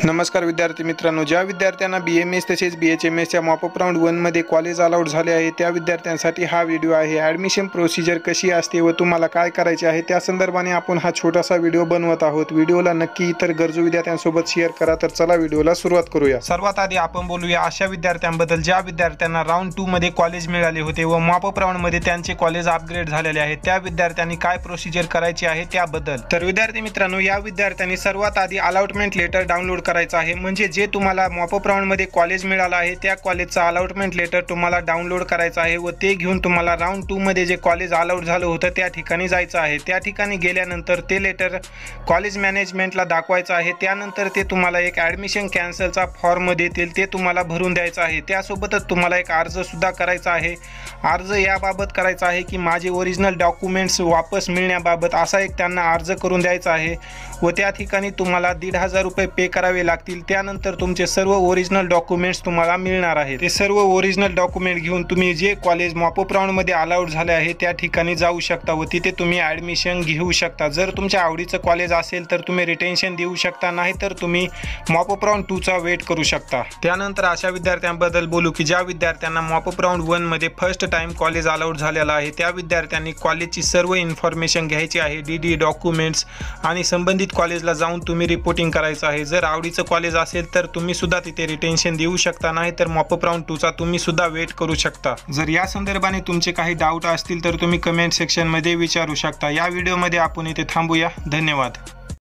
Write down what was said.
नमस्कार विद्यार्थी मित्रांनो, ज्या विद्यार्थ्यांना BMS तसेच BHMSच्या मॉपअप राऊंड 1 मध्ये कॉलेज अलाउड झाले आहे त्या विद्यार्थ्यांसाठी हा व्हिडिओ आहे। ॲडमिशन प्रोसिजर कशी असते व तुम्हाला काय करायचे आहे त्या संदर्भाने आपण हा छोटासा व्हिडिओ बनवत आहोत। व्हिडिओला नक्की इतर गरजू विद्यार्थ्यांसोबत शेअर करा। तर चला व्हिडिओला सुरुवात करूया। सर्वात आधी आपण बोलूया अशा विद्यार्थ्यांबद्दल ज्या विद्यार्थ्यांना राऊंड 2 मध्ये कॉलेज मिळाले होते व मॉपअप राऊंड मध्ये त्यांचे कॉलेज अपग्रेड झालेले आहे। त्या विद्यार्थ्यांनी काय प्रोसिजर करायची आहे त्याबद्दल। तर विद्यार्थी मित्रांनो, या विद्यार्थ्यांनी सर्वात आधी अलॉटमेंट लेटर डाउनलोड करायचं आहे। म्हणजे जे तुम्हाला मॉपअप राऊंड मध्ये कॉलेज मिळाला आहे त्या कॉलेजचा अलॉटमेंट लेटर तुम्हाला डाउनलोड करायचा आहे व ते घेऊन तुम्हाला राऊंड 2 मध्ये जे कॉलेज अलाउड झालं होतं त्या ठिकाणी जायचं आहे। त्या ठिकाणी गेल्यानंतर ते लेटर कॉलेज मॅनेजमेंटला दाखवायचं आहे। त्यानंतर ते तुम्हाला एक ॲडमिशन कॅन्सलचा फॉर्म देतील, ते तुम्हाला भरून द्यायचं आहे। त्यासोबतच तुम्हाला एक अर्ज सुद्धा करायचा आहे। अर्ज याबाबत करायचा आहे की माझे ओरिजिनल डॉक्युमेंट्स वापस मिळण्याबाबत असा एक त्यांना अर्ज करून द्यायचा आहे व त्या ठिकाणी तुम्हाला 1,500 रुपये पे करावे लागतील। त्यानंतर तुमचे सर्व ओरिजिनल डॉक्युमेंट्स तुम्हाला मिळणार आहेत। ते सर्व ओरिजिनल डॉक्युमेंट घेऊन तुम्ही जे कॉलेज मॉपअप राऊंड मध्ये अलाउड झाले आहे त्या ठिकाणी जाऊ शकता व तिथे तुम्ही ॲडमिशन घेऊ शकता। जर तुमच्या आवडीचं कॉलेज असेल तर तुम्ही रिटेन्शन देऊ शकता, नाही तर तुम्ही मॉपअप राऊंड 2 चा वेट करू शकता। त्यानंतर अशा विद्यार्थ्यांबद्दल बोलू की ज्या विद्यार्थ्यांना मॉपअप राऊंड 1 मध्ये फर्स्ट टाइम कॉलेज अलाउड झालेला आहे त्या विद्यार्थ्यांनी कॉलेजची सर्व इन्फॉर्मेशन घ्यायची आहे। DD डॉक्युमेंट्स आणि संबंधित कॉलेजला जाऊन तुम्ही रिपोर्टिंग करायचं आहे। जर आवडीचं कॉलेज असेल तर तुम्ही सुद्धा तिथे रिटेन्शन देऊ शकता, नाही तर मॉपअप राऊंड 2 चा तुम्ही सुद्धा वेट करू शकता। जर या संदर्भाने तुमचे काही डाऊट असतील तर तुम्ही कमेंट सेक्शन मध्ये विचारू शकता। या व्हिडिओ मध्ये आपण इथे थांबूया। धन्यवाद।